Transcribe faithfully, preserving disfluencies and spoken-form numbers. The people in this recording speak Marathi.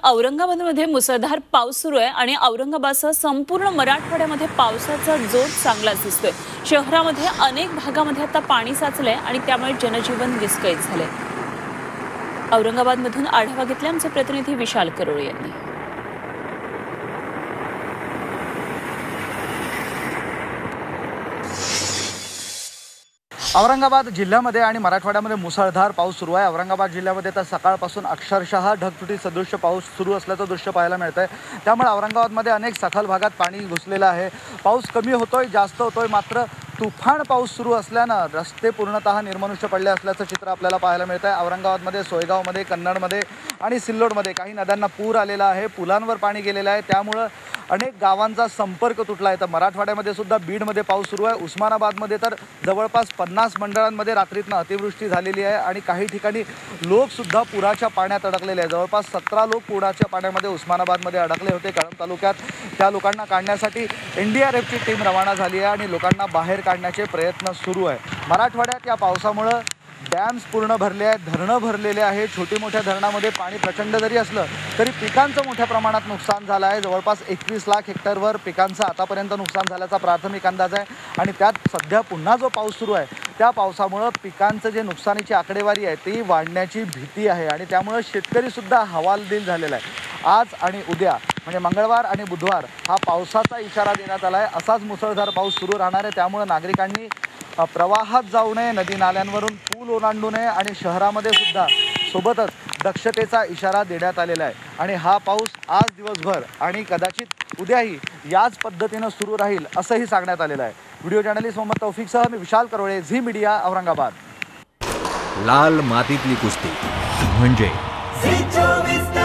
औरंगाबादमध्ये मुसळधार पाऊस सुरू आहे आणि औरंगाबादसह संपूर्ण मराठवाड्यामध्ये पावसाचा जोर चांगलाच दिसतोय। शहरामध्ये अनेक भागामध्ये आता पाणी साचलंय आणि त्यामुळे जनजीवन विस्कळीत झालंय। औरंगाबादमधून आढावा घेतला आमचे प्रतिनिधी विशाल करोळे यांनी। औरंगाबाद जिल्ह्यामध्ये आणि मराठवाड्यामध्ये मुसळधार पाऊस सुरू आहे। औरंगाबाद जिल्ह्यामध्ये तर सकाळपासून अक्षरशः ढगफुटी सदृश पाऊस सुरू असल्याचं दृश्य पाहायला मिळतंय। त्यामुळे औरंगाबादमध्ये अनेक सखल भागात पाणी घुसलेलं आहे। पाऊस कमी होतोय, जास्त होतोय, मात्र तुफान पाऊस सुरू असल्यानं रस्ते पूर्णतः निर्मनुष्य पडले असल्याचं चित्र आपल्याला पाहायला मिळतंय। औरंगाबादमध्ये सोयगावमध्ये, कन्नडमध्ये आणि सिल्लोडमध्ये काही नद्यांना पूर आलेला आहे, पुलांवर पाणी गेलेलं आहे। त्यामुळे अनेक गावांचा संपर्क तुटला आहे। तर मराठवाड्यामध्ये सुद्धा बीडमध्ये पाऊस सुरू आहे। उस्मानाबादमध्ये तर जवळपास पन्नास मंडळांमध्ये रात्रीतनं अतिवृष्टी झालेली आहे आणि काही ठिकाणी लोकसुद्धा पुराच्या पाण्यात अडकलेले आहेत। जवळपास सतरा लोक पुराच्या पाण्यामध्ये उस्मानाबादमध्ये अडकले होते। कळंब तालुक्यात त्या लोकांना काढण्यासाठी एन डी आर एफची टीम रवाना झाली आहे आणि लोकांना बाहेर काढण्याचे प्रयत्न सुरू आहे। मराठवाड्यात या पावसामुळं डॅम्स पूर्ण भरले आहेत, धरणं भरलेले आहेत। छोटी मोठ्या धरणामध्ये पाणी प्रचंड जरी असलं तरी पिकांचं मोठ्या प्रमाणात नुकसान झालं आहे। जवळपास एकवीस लाख हेक्टरवर पिकांचं आतापर्यंत नुकसान झाल्याचा प्राथमिक अंदाज आहे आणि त्यात सध्या पुन्हा जो पाऊस सुरू आहे त्या पावसामुळं पिकांचं जे नुकसानीची आकडेवारी आहे ती वाढण्याची भीती आहे आणि त्यामुळं शेतकरीसुद्धा हवालदिल झालेला आहे। आज आणि उद्या म्हणजे मंगळवार आणि बुधवार हा पावसाचा इशारा देण्यात आला आहे। असाच मुसळधार पाऊस सुरू राहणार आहे। त्यामुळे नागरिकांनी प्रवाहात जाऊ नये, नदी नाल्यांवरून पूल ओलांडू नये आणि शहरामध्ये सुद्धा सोबतच दक्षतेचा इशारा देण्यात आलेला आहे। आणि हा पाऊस आज दिवसभर आणि कदाचित उद्याही याच पद्धतीनं सुरू राहील असंही सांगण्यात आलेलं आहे। व्हिडिओ जर्नलिस्ट मोहम्मद तौफिकसह मी विशाल करोळे, झी मीडिया, औरंगाबाद। लाल मातीतली कुस्ती म्हणजे